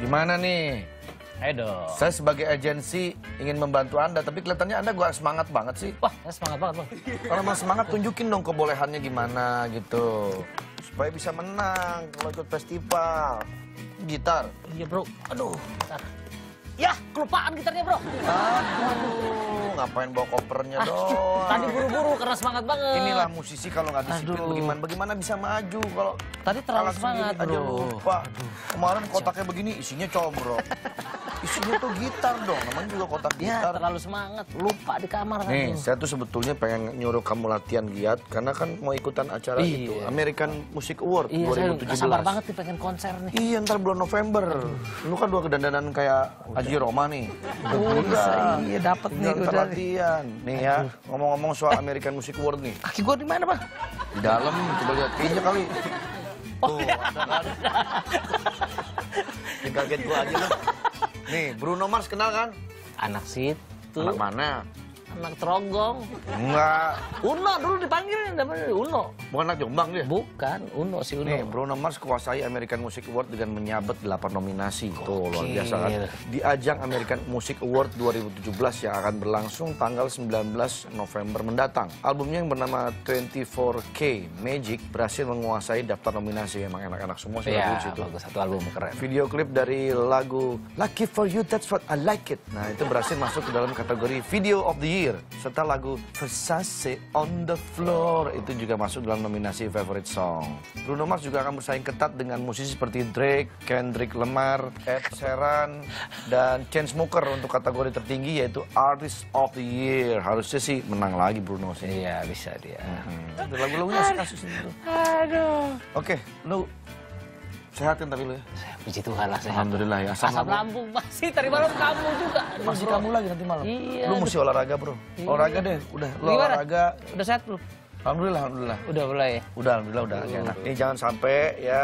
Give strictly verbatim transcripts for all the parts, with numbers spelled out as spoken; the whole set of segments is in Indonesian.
Gimana nih? Ayo dong. Saya sebagai agensi ingin membantu Anda, tapi kelihatannya Anda gak semangat banget sih. Wah, saya semangat banget, Bang. Kalau mau semangat, tunjukin dong kebolehannya gimana gitu. Supaya bisa menang kalau ikut festival. Gitar. Iya, Bro. Aduh, gitar. Ya, kelupaan gitarnya, Bro. Aduh, ngapain bawa kopernya doang. Tadi buru-buru karena semangat banget. Inilah musisi kalau nggak disiplin Aduh. bagaimana, bagaimana bisa maju kalau Tadi terlalu alat semangat, sendiri aja Bro. lupa. Kemarin kotaknya begini, isinya combro. Isinya tuh gitar dong, namanya juga kotak Ya, gitar. terlalu semangat. Lupa di kamar. Nih, Aduh. saya tuh sebetulnya pengen nyuruh kamu latihan giat karena kan mau ikutan acara Iya. itu, American Music Award Iya, dua ribu saya tujuh nggak sabar belas. banget nih pengen konser nih. Iya, ntar bulan November. Lu kan dua kedandanan kayak Haji Roma nih. Udah, iya dapat nih, Tinggal ntar udah. latihan. Nih ya, ngomong-ngomong soal American Music Award nih. Kaki gua di mana, Bang? Di dalam, coba lihat kayaknya kali. Oh, Tuh, iya. ada kan? Yang kaget gua aja lu. Nih, Bruno Mars kenal kan? Anak situ. Anak mana? Anak Trogong. Enggak. Uno dulu dipanggilnya namanya Uno. Bukan anak Jombang dia. Bukan, Uno si Uno. Nih, Bruno Mars kuasai American Music Award dengan menyabet delapan nominasi. Tuh, luar biasa kan. Gokil. Di ajang American Music Award dua ribu tujuh belas yang akan berlangsung tanggal sembilan belas November mendatang. Albumnya yang bernama twenty-four K Magic berhasil menguasai daftar nominasi. Emang enak-enak semua sih lagu Iya, di situ. bagus, satu album keren. Video klip dari lagu Lucky For You That's What I Like It. Nah, itu berhasil masuk ke dalam kategori Video of the Year. Serta lagu Versace On The Floor itu juga masuk dalam nominasi Favorite Song. Bruno Mars juga akan bersaing ketat dengan musisi seperti Drake, Kendrick Lamar, Ed Sheeran, dan Chainsmokers untuk kategori tertinggi yaitu Artist of the Year. Harusnya sih menang lagi Bruno sih. Iya, bisa dia. Hmm. Lagu-lagunya sih kasus itu. Aduh. Oke, lu sehatin tapi lu ya. Puji Tuhan lah sehat. Alhamdulillah ya. Asam, Asam lambung masih tadi malam kamu juga. Aduh, Masih bro. kamu lagi nanti malam. Iya, Lu mesti olahraga, Bro. Iya. Olahraga deh, udah. Lu Gimana? olahraga. Udah sehat belum? Alhamdulillah, alhamdulillah. Udah mulai ya? Udah, alhamdulillah udah agak enak. Ini jangan sampai ya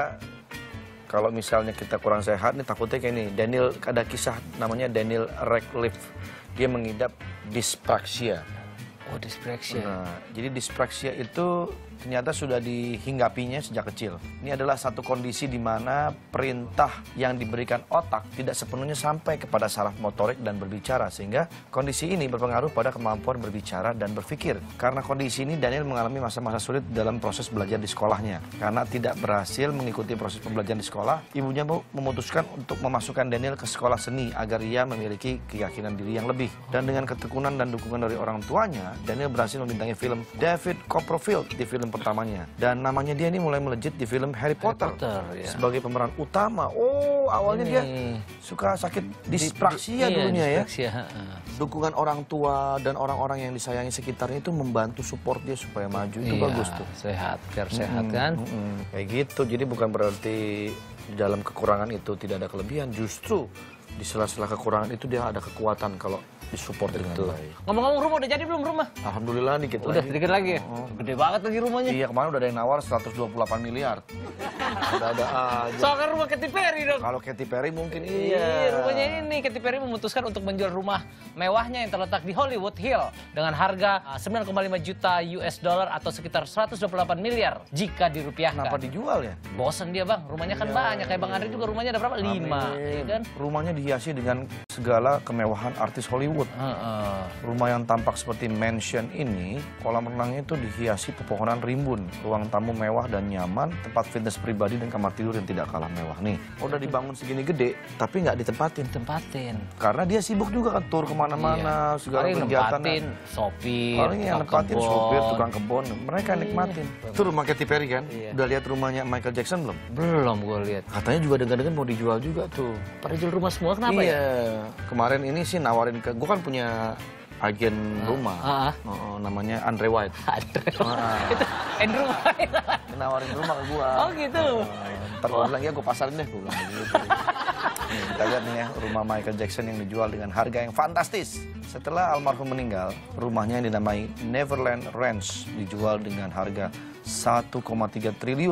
kalau misalnya kita kurang sehat nih takutnya kayak ini. Daniel ada kisah namanya Daniel Radcliffe. Dia mengidap dyspraxia. Oh, dyspraxia. Nah, jadi dyspraxia itu ternyata sudah dihinggapinya sejak kecil. Ini adalah satu kondisi di mana perintah yang diberikan otak tidak sepenuhnya sampai kepada saraf motorik dan berbicara. Sehingga kondisi ini berpengaruh pada kemampuan berbicara dan berpikir. Karena kondisi ini Daniel mengalami masa-masa sulit dalam proses belajar di sekolahnya. Karena tidak berhasil mengikuti proses pembelajaran di sekolah, ibunya memutuskan untuk memasukkan Daniel ke sekolah seni agar ia memiliki keyakinan diri yang lebih. Dan dengan ketekunan dan dukungan dari orang tuanya, Daniel berhasil membintangi film David Copperfield di film pertamanya. Dan namanya dia ini mulai melejit di film Harry Potter, Potter, ya. sebagai pemeran utama. Oh, awalnya Ini. dia suka sakit dyspraxia Iya, dulunya ya. dyspraxia, heeh. Dukungan orang tua dan orang-orang yang disayangi sekitarnya itu membantu support dia supaya maju. Itu Iya, bagus tuh. sehat, biar sehat Mm, kan. mm, mm. Kayak gitu. Jadi bukan berarti di dalam kekurangan itu tidak ada kelebihan. Justru di sela-sela kekurangan itu dia ada kekuatan kalau disupport dengan baik. Ngomong-ngomong rumah udah jadi belum rumah? Alhamdulillah dikit Udah lagi. dikit lagi. Gede banget lagi rumahnya. Iya, kemarin udah ada yang nawar seratus dua puluh delapan miliar. Ada-ada aja. Soalnya rumah Katy Perry dong. Kalau Katy Perry mungkin Iya, iya. rumahnya ini Katy Perry memutuskan untuk menjual rumah mewahnya yang terletak di Hollywood Hill dengan harga uh, sembilan koma lima juta U S dollar atau sekitar seratus dua puluh delapan miliar jika dirupiahkan. Kenapa dijual ya? Bosen dia, Bang. Rumahnya kan Iya. banyak. Kayak Bang Andri juga rumahnya ada berapa? Lima. Amin. Iya kan? Rumahnya dihiasi dengan segala kemewahan artis Hollywood. Heeh. Rumah yang tampak seperti mansion ini, kolam renangnya itu dihiasi pepohonan rimbun, ruang tamu mewah dan nyaman, tempat fitness pribadi dan kamar tidur yang tidak kalah mewah nih. Udah dibangun segini gede, tapi nggak ditempatin. Tempatin. Karena dia sibuk juga kan tur kemana-mana, segala Paling kegiatan. nempatin sopir, Paling yang tukang nempatin kebon. sopir, tukang kebon, mereka yang nikmatin. Itu rumah Katy Perry kan? Iya. Udah lihat rumahnya Michael Jackson belum? Belum gue lihat. Katanya juga dengar-dengar mau dijual juga tuh. Pada jual rumah semua kenapa iya. ya? Kemarin ini sih nawarin ke, gue kan punya agen rumah, Ah, ah. Oh, namanya Andre White. Ada. Ah. Itu Andrew White. Dia nawarin rumah ke gua. Oh gitu. Oh, ntar gua bilang ya gua pasarin deh, gua bilang begitu. Nih, kita lihat nih ya rumah Michael Jackson yang dijual dengan harga yang fantastis. Setelah almarhum meninggal, rumahnya yang dinamai Neverland Ranch dijual dengan harga satu koma tiga triliun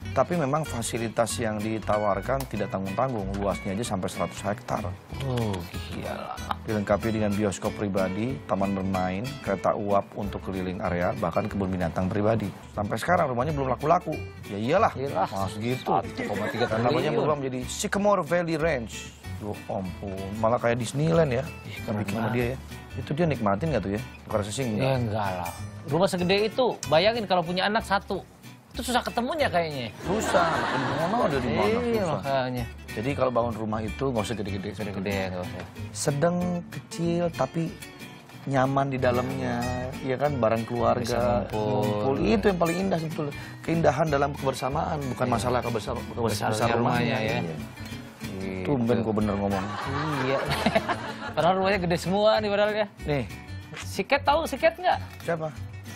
Tapi memang fasilitas yang ditawarkan tidak tanggung-tanggung, luasnya aja sampai seratus hektar. Oh, gila. Dilengkapi dengan bioskop pribadi, taman bermain, kereta uap untuk keliling area, bahkan kebun binatang pribadi. Sampai sekarang rumahnya belum laku-laku. Ya iyalah, Iyalah. mas gitu. satu koma tiga Dan namanya triliun. berubah menjadi Sycamore Valley Ranch. Loh ampun, malah kayak Disneyland ya. Kan bikin sama dia ya. Itu dia nikmatin nggak tuh ya? Bukan rasa sih Ya enggak. enggak lah. Rumah segede itu, bayangin kalau punya anak satu. Itu susah ketemunya kayaknya. Susah, makin di mana ada di mana. Iya, Susah. makanya. Jadi kalau bangun rumah itu nggak usah gede-gede. Gede-gede enggak usah. Sedang, kecil, tapi nyaman di dalamnya, ya kan, barang keluarga, Bisa ngumpul. Itu yang paling indah sebetulnya. Keindahan dalam kebersamaan, bukan masalah kebesaran Besarnya besar rumahnya. rumahnya, ya. Iya. Gitu. Tumben gue bener ngomong. Iya. Padahal rumahnya gede semua nih padahal ya. Nih, Siket tahu Siket nggak? siapa?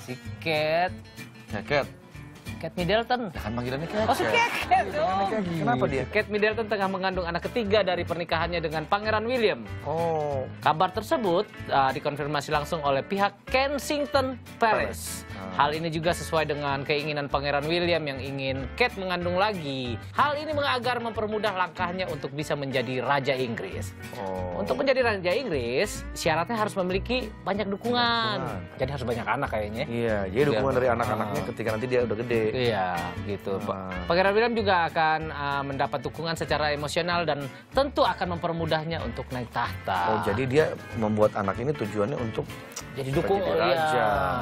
Siket. Jaket. Kate Middleton. Ya kan panggilannya Ket. Oh, si Kate. Kate. Oh. Kenapa dia? Kate Middleton tengah mengandung anak ketiga dari pernikahannya dengan Pangeran William. Oh, Kabar tersebut uh, dikonfirmasi langsung oleh pihak Kensington Palace. Hal ini juga sesuai dengan keinginan Pangeran William yang ingin Kate mengandung lagi. Hal ini agar mempermudah langkahnya untuk bisa menjadi Raja Inggris. oh. Untuk menjadi Raja Inggris, syaratnya harus memiliki banyak dukungan. Dukungan. Jadi harus banyak anak kayaknya. Iya, jadi dukungan Biar- dari anak-anaknya Ah. ketika nanti dia udah gede. Iya, gitu. Pak. Ah. Pangeran William juga akan uh, mendapat dukungan secara emosional dan tentu akan mempermudahnya untuk naik tahta. Oh, jadi dia membuat anak ini tujuannya untuk jadi supaya dukung jadi iya. raja.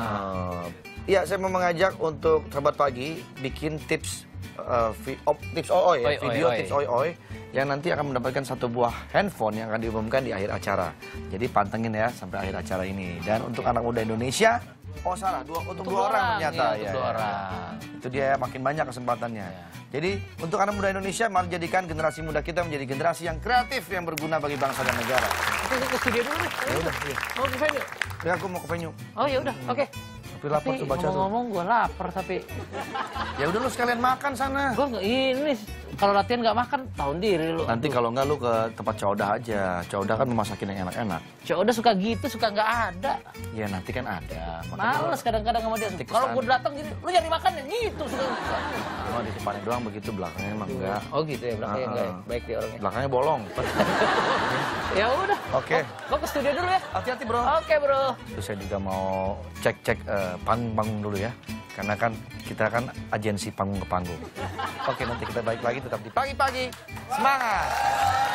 Ah. Iya, saya mau mengajak untuk sahabat pagi bikin tips uh, vi- op, tips oi oi ya, Oi, oi, video oi. tips oi oi yang nanti akan mendapatkan satu buah handphone yang akan diumumkan di akhir acara. Jadi pantengin ya sampai akhir acara ini. Dan untuk anak muda Indonesia, oh salah, dua, untuk, dua orang ternyata iya, untuk ya. dua ya. orang. Itu dia makin banyak kesempatannya. Ya. Jadi untuk anak muda Indonesia, mari jadikan generasi muda kita menjadi generasi yang kreatif yang berguna bagi bangsa dan negara. Oke, ke studio dulu nih. Ya udah, iya. Mau ke venue? Ya aku mau ke venue. Oh ya udah, oke. Tapi lapar Tapi tuh baca tuh. ngomong-ngomong gue lapar tapi Ya udah lu sekalian makan sana. gue ini kalau latihan nggak makan tahun diri lu. Nanti kalau enggak lu ke tempat Caudah aja. Caudah kan memasakin yang enak-enak. Cok udah suka gitu, suka nggak ada. Ya nanti kan ada. Makanya Males kadang-kadang sama dia. Nanti Kalau kesana. gue datang gitu, lu nyari makan ya gitu suka. cuma di depannya doang begitu, belakangnya emang enggak. Oh gitu ya, belakangnya Ah, enggak ya? ah. Baik dia orangnya. Belakangnya bolong. Ya udah. Oke. Gue ke studio dulu ya. Hati-hati bro. Oke bro. Terus saya juga mau cek-cek eh, panggung-panggung dulu ya. Karena kan kita kan agensi panggung ke panggung. Oke, nanti kita balik lagi tetap di pagi-pagi. Semangat!